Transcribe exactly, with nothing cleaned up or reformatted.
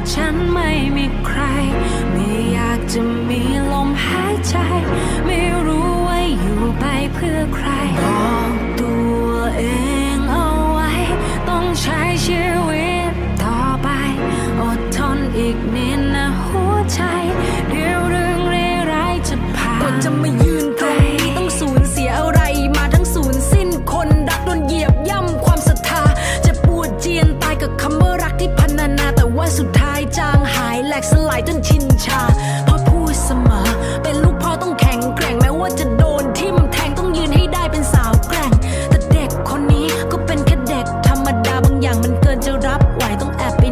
ฉันไม่มีใครไม่อยากจะมีลมหายใจไม่รู้ว่าอยู่ไปเพื่อใครบอกตัวเองเอาไว้ต้องใช้ชีวิตต่อไปอดทนอีกนิดนะหัวใจเดี๋ยวเรื่องร้ายๆจะผ่านก่อนจะมายืนตรงนี้ต้องสูญเสียอะไรมาทั้งสูญสิ้นคนรักโดนเหยียบย่ำความศรัทธาจะปวดเจียนตายกับคำว่ารักที่พรรณนาแต่ว่าสุดท้ายจางหายแหลกสลายจนชินชาพ่อพูดเสมอเป็นลูกพ่อต้องแข็งแกร่งแม้ว่าจะโดนทิ่มแทงต้องยืนให้ได้เป็นสาวแกร่งแต่เด็กคนนี้ก็เป็นแค่เด็กธรรมดาบางอย่างมันเกินจะรับไหวต้องแอบไป